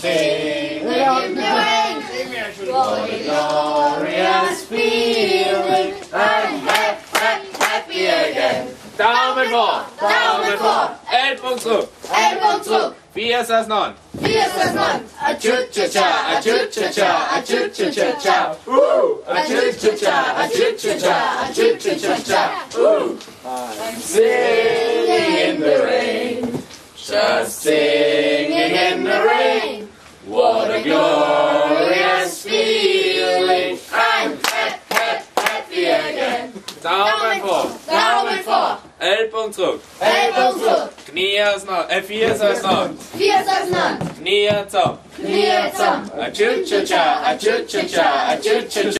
singing in the rain. What a glorious feeling. I'm happy again. Daumen vor. Daumen vor. Ellbogen zurück. Ellbogen zurück. 4 ist das 9. 4 ist das 9. A-chu-cha-cha, a-chu-cha-cha, a-chu-cha-cha-cha. A-chu-cha-cha, a-chu-cha-cha, a-chu-cha-cha-cha. I'm singing in the rain. Just singing in the rain. What a glorious feeling. I'm happy again. Daumen vor. Daumen vor. Ellbogen zurück. Ellbogen zurück. Knie ist 9. 4 ist das 9. 4 ist das 9. Knie zusammen. Knie zusammen. A-chu-cha-cha, a-chu-cha-cha, a-chu-cha-cha.